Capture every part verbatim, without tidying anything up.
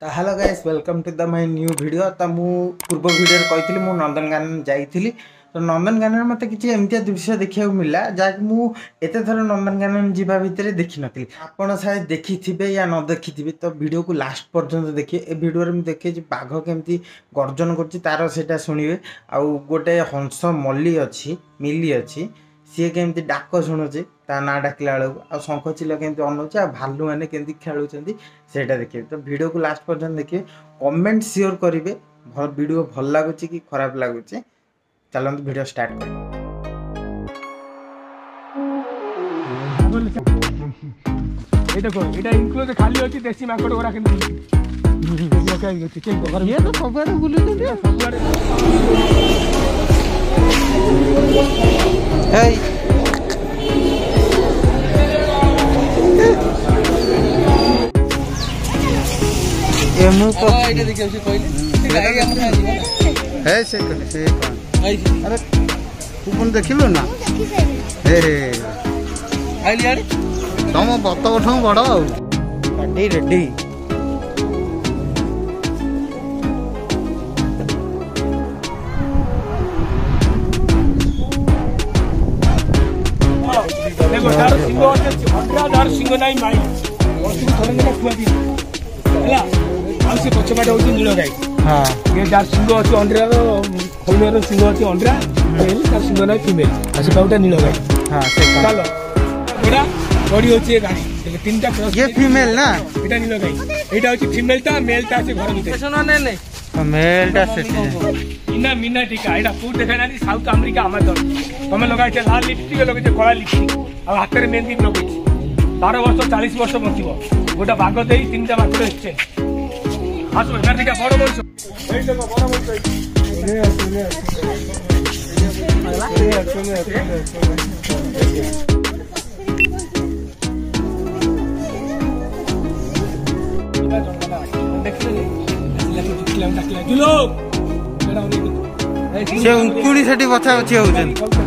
तो hello guys welcome to the my new video. तो मु पूर्व वीडियो कही मु नंदनकानन जाइली तो नंदनकानन मत कि एमती दृश्य देखा मिला जहाँकि मुझे थर नंदनकानन जावा भितर देखी नी आपड़ शायद देखी थे या न देखी तो वीडियो को लास्ट पर्यंत देखिए। ए वीडियो में देखिए बाघ केमती गर्जन कर सेटा शुणवे आउ गोटे हंस मल्ली अच्छी मिली अच्छी सी केमती डाक शुणुचे ता ना डाकला बेलू आ शंख चिल केमती अनाऊे आ भालू मैंने केमती खेलुंट सेटा देखिए। तो वीडियो को लास्ट पर्यंत देखिए कमेंट श्योर करेंगे वीडियो भल लगुच कि खराब लगुच। चलते वीडियो स्टार्ट कर। देखो एटा इनक्लूड खाली होची देसी माकड़ गोरा के ये तो सबआडे बुलुते सबआडे हे ए मु को एटा देखियो से पहिले गाड़ी हम खाली हे से कर से कौन अरे तू कौन देखिलो ना हे आइली यार तम बत बठ बड़ गाड़ी रेडी देखो तार सिंह ଅଛି ଅଣ୍ଡରା ତାର ସିଂହ ନାହିଁ ମାଇ ବର୍ଷକୁ ଥରେ ଲେଖା ଛୁଆ ଦିଏ ହେଲା। ଆଉ ସେ ପଛପାଟ ହେଉଛି ନୀଳଗାଈ। ହଁ ଇଏ ଯାର ସିଂହ ଅଛି ଅଣ୍ଡରାର ଖୋଲର ସିଂହ ଅଛି ଅଣ୍ଡରା ମେଲ ତାର ସିଂହ ନାହିଁ ଫିମେଲ ଆଉ ସେ ପାଉଟା ନୀଳଗାଈ। ହଁ ସେ ଚାଲ ଗୋଡ଼ା ବଡି ଅଛି ଏ ଗାଡ଼ି ତିନିଟା କ୍ରସ ये फीमेल ना এটা ନୀଳଗାଈ ଏଇଟା ହେଉଛି ଫିମେଲଟା ମେଲଟା ଅଛି ଘର ଭିତରେ ଶୁଣ ନେ ନେ मेलटा से इना मीना टीका एटा फूड देखा ना साउथ अमेरिका अमेजन तमे लगाई छे लाल लिपस्टिक लगाई छे कला लिपस्टिक आ हाथ रे मेहंदी लगाई छे बारह वर्ष चालीस वर्ष बंचिबो गोटा बाग देई तीनटा बाग रहछे हासो एना टीका बड़ बड़ एई देखो बड़ बड़ ले आसे ले से उंकुड़ी सेठी बछा बछी होउछन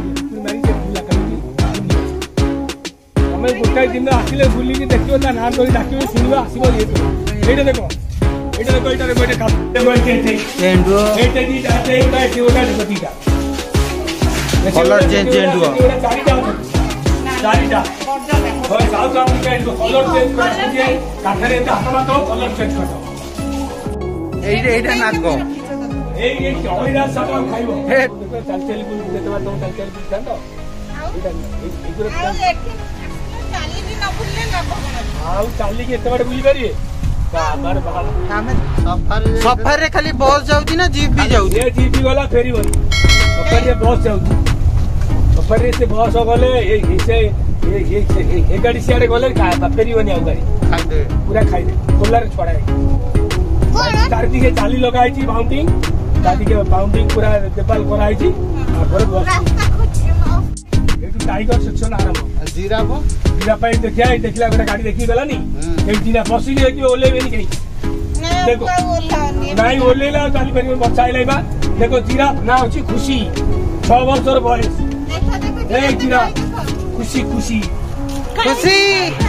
हमें गोटाई दिन आसिले बुली कि देखियो ना नाम करी डाकियो सुनिबा आसीबो ये एटा देखो एटा देखो एटा देखो एटा देखो एटे एंडो एटे दी जाते एटा एटे ओटा देखीटा कलर चेंज एंडो चारिटा चारिटा हो साउथ अमेरिका एंडो कलर चेंज कर दिए काठरे हाथ मातो कलर चेंज कर एटा एटा नाको ए ये चौड़ा सब खाइबो हे चल चल बुल देतबा तो चल चल बुल जानो एटा एगुरे चाली भी न बुलले न आउ चाली के एते बाटे बुली करिए बाबर बाहर हमें सफर सफर रे खाली बस जाउची ना जीप भी जाउची ए जीप भी वाला फेरी बनी सफर रे बस जाउची सफर रे से बस गले ए से ये ये ए गाड़ी सियारे गले फेरी बनी आउ गाड़ी खाइ दे पूरा खाइ दे कोल्ला रे छोड़ाए चार दिके चाली लगाई छी बाउंडिंग दादी के बाउंडिंग पूरा देपाल कराई छी और बस रास्ता खोछि एटू टाइगर सेक्शन आरंभ जीराफ जीराफ पे देखिया देखला बेटा गाड़ी देखि गला नी ए जीना बसी ले कि ओले बेनी कहीं देखो नहीं ओलेला चाली पर बचाई लेबा देखो जीराफ ना होछि खुशी छह वर्षर बयस देखो ए जीराफ खुशी खुशी खुशी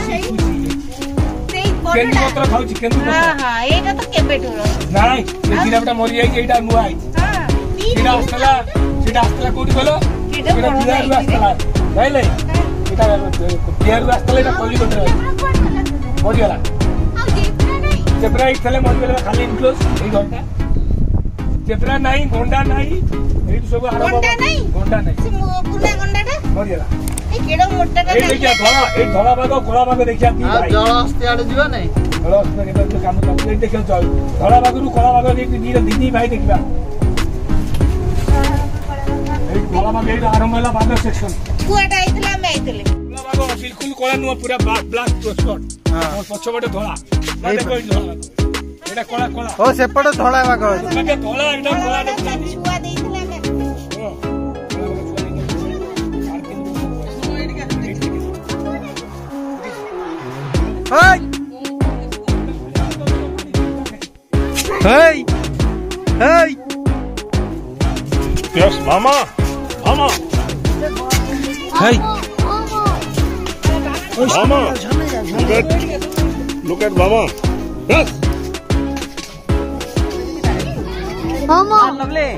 केंदु पत्र खाउछि केंदु पत्र हां हां एटा तो केबेटु नाही ए जीराफटा मरि जाई एटा नुआ आई हां सीधा असला सीधा असला कोडी बोलो एटा बिहार असला नाइले एटा बिहार असला एटा कोली कोटर मरि गला जेब्रा एक थले मरि गला खाली इनक्लोज ए घंटा जेब्रा नाही गोंडा नाही ए सब आरंभ गोंडा नाही गोंडा नाही से पुना गोंडाटा मरि गला ए केडो मोटाटा ए देखिया धला ए धला बाग कोला बाग देखिया ती भाई जल अस्ते आडे जीवा नहीं जल अस्ते के तो काम तो देखियो चल धला बाग रु कोला बाग एक दी दीदी भाई देखबा ए कोला बाग ए आरंभ होला बाग सेक्शन कुआटा आइतला मैं आइतले कोला बाग बिल्कुल कोला नु पूरा ब्लैक स्पॉट हां पछो बटे धला ना देखो धला एटा कोला कोला ओ सेपट धला बाग लगे धला एकदम कोला छुआ देइतला मैं Hey! Hey! Hey! Yes, Mama! Mama! Hey! Mama! Look at, look at Mama! Yes! हां मां लगले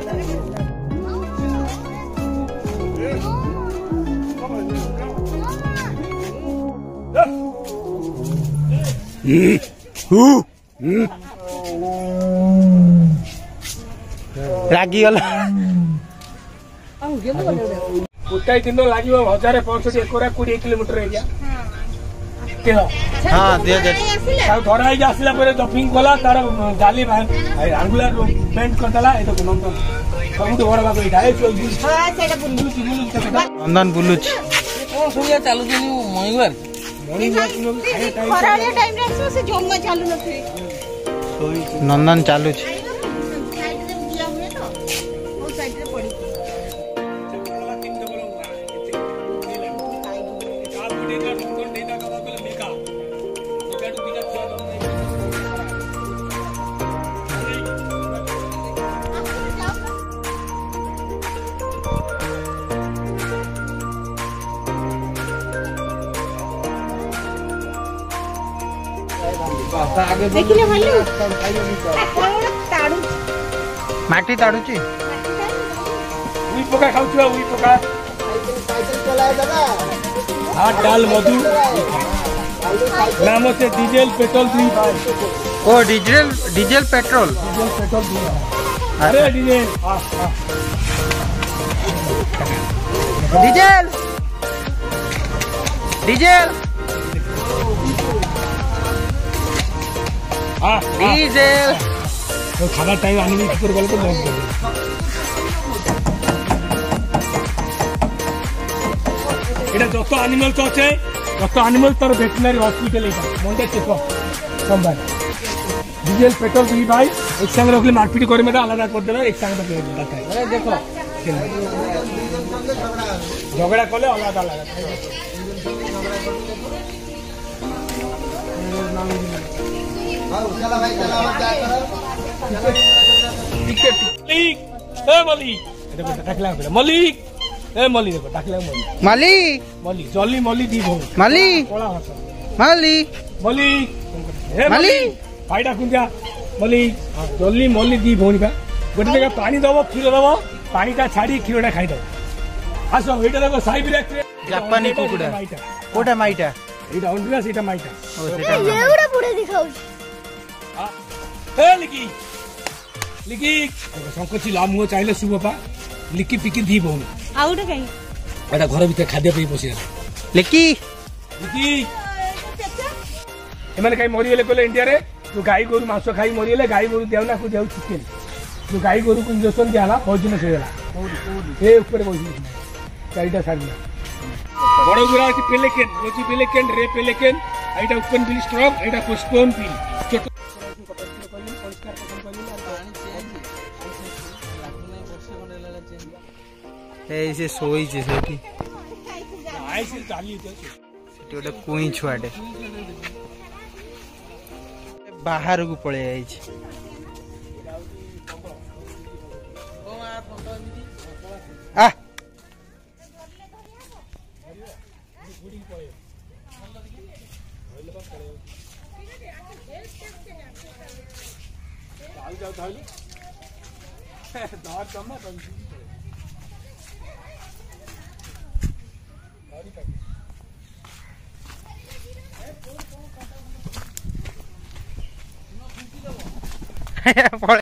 रागी गला गोटाई दिन लगे हजार पैंसठ एकरा कोड़े किलोमीटर एरिया हाँ दिया धरा है आसला जपिंग कला तार जाली आंगुलार पेंट करदेला ये तो सब बड़ भाग नंदन बुलुच चालू मईवार नंदन चालू देखिले भालू माटी ताड़ुची उई पका खाउछु उई पका हाथ डाल मधु नाम से डीजल पेट्रोल दुई भाई ओ diesel diesel petrol diesel petrol दुई अरे डीजल हां हां डीजल डीजल हां डीजल तो खाना टाइम आने में ऊपर गल को लॉक कर एटा जतो एनिमल तो আছে जतो एनिमल तर वेटनरी हॉस्पिटल है मंडे चेक सोमवार डीजल पेट्रोल दुई भाई एक संग रखले मारपीट करे में अलग कर देला एक संग रखले अरे देखो झगड़ा कले अलग अलग चला भाई चला क्या करो टिकट मलिक ए मलिक देखो डाकला मलिक ए मलिक देखो डाकला मलिक माली मलिक जल्दी मलिक दी भो माली कोला भाषा माली मलिक ए मलिक मलिक भाई डाकुंजा मलिक जल्दी मलिक दी भोनी का गोटे जगह पानी दबो खीर दबो पानीटा छाड़ी खीरटा खाई दबो आसो एटा देखो साइब रे जापानी कुकुडा कोटा माइटा एटा ओंडरा सीटा माइटा ओ सेटा एवढा पुढे दिखाऊ ए लिकी लिकी देखो संकोची लामु चाहिले सुबपा लिकी पिकी दी भोनी आउट कहीं एटा घर भीतर खाद्य पे बसिया लेकी लिकी एमाने काई मरी गेले कोले इंडिया रे जो गाई गोरु मांस खाई मरी गेले गाई गोरु देवना को देउ चिकेन जो गाई गोरु को इंजेक्शन दियाला पॉइजन से गेला ए ऊपर बसी चारिटा साड़ी बड़ गुरा की पेलेकेन रोजी पेलेकेन रे पेलेकेन आइटा ओपन बिल स्ट्रॉक आइटा पोस्टपोन बिल छोट ऐसे सोई जे सेठी आइसिल चाली तो सेठी ओटे कुई छुआटे बाहर को पळे आइ छी आ जाओ थाली दार कम ना पळे